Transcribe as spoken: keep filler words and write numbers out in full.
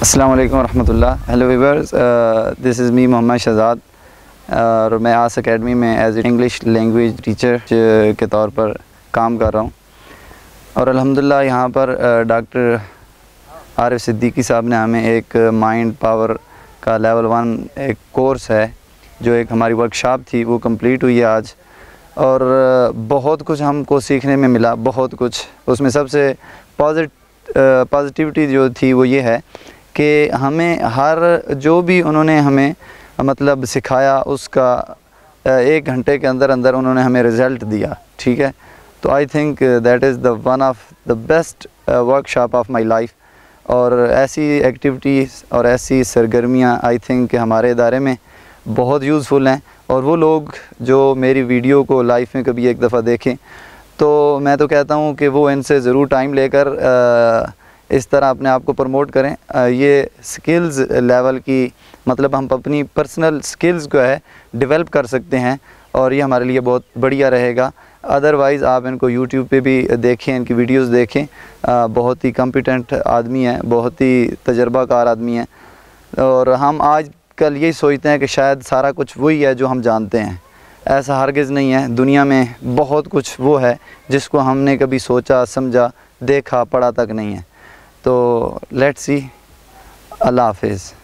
अस्सलाम वालेकुम रहमतुल्लाह। Hello viewers, this is me Mohammad Shahzad और मैं आस एकेडमी में एज इंग्लिश लैंग्वेज टीचर के तौर पर काम कर रहा हूँ। और अल्हम्दुलिल्लाह यहाँ पर डॉक्टर आरिफ सिद्दीकी साहब ने हमें एक माइंड पावर का लेवल वन एक कोर्स है, जो एक हमारी वर्कशॉप थी, वो कंप्लीट हुई है आज। और बहुत कुछ हमको सीखने में मिला, बहुत कुछ। उसमें सबसे पॉजिट पॉजिटिविटी जो थी वो ये है कि हमें हर जो भी उन्होंने हमें मतलब सिखाया उसका एक घंटे के अंदर अंदर उन्होंने हमें रिज़ल्ट दिया। ठीक है, तो I think that is the one of the best workshop of my life. और ऐसी एक्टिविटीज़ और ऐसी सरगर्मियाँ आई थिंक हमारे इदारे में बहुत यूज़फुल हैं। और वो लोग जो मेरी वीडियो को लाइफ में कभी एक दफ़ा देखें तो मैं तो कहता हूँ कि वो इनसे ज़रूर टाइम लेकर इस तरह अपने आप को प्रमोट करें। ये स्किल्स लेवल की मतलब हम अपनी पर्सनल स्किल्स को है डेवलप कर सकते हैं और ये हमारे लिए बहुत बढ़िया रहेगा। अदरवाइज़ आप इनको यूट्यूब पे भी देखें, इनकी वीडियोस देखें। आ, बहुत ही कॉम्पिटेंट आदमी हैं, बहुत ही तजर्बाकार आदमी हैं। और हम आज कल यही सोचते हैं कि शायद सारा कुछ वही है जो हम जानते हैं। ऐसा हरगिज़ नहीं है। दुनिया में बहुत कुछ वो है जिसको हमने कभी सोचा, समझा, देखा, पढ़ा तक नहीं है। तो लेट्स सी। अल्लाह हाफिज़।